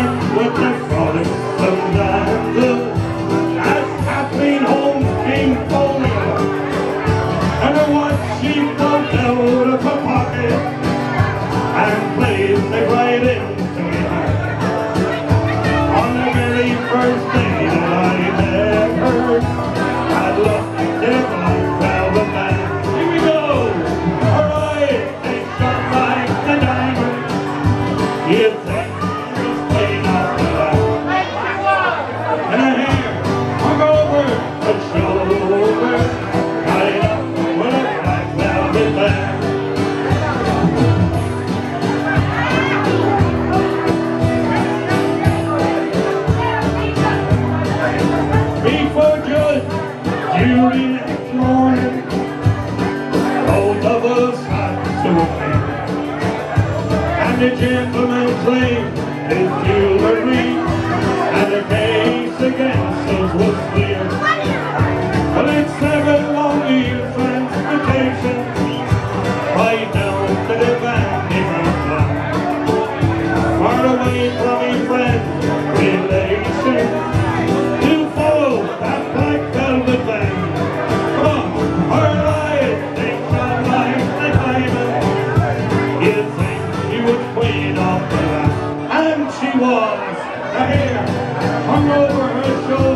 with the frolicsome damsel as Kathleen Holmes came falling up, and her watch she pulled out of her pocket and placed it right into my hand. On the very first day that I ever had looked in my velvet band. Here we go! Her eyes, they shone like the diamond. You'd think she was playing off the back. And her hair hung over her shoulder, tied up with a black velvet band. Before Judge Jury next morning, both of us had to appear, and the gentleman claimed his jewelry, and the case against us was clear. But it's 7 long years transportation right down to the Vandyman's land, far away from his friends, relations, to follow that black velvet band. Come on, her eyes, they shone like the diamond. You'd think she was queen of the land, and she was. Her hair hung over her shoulder.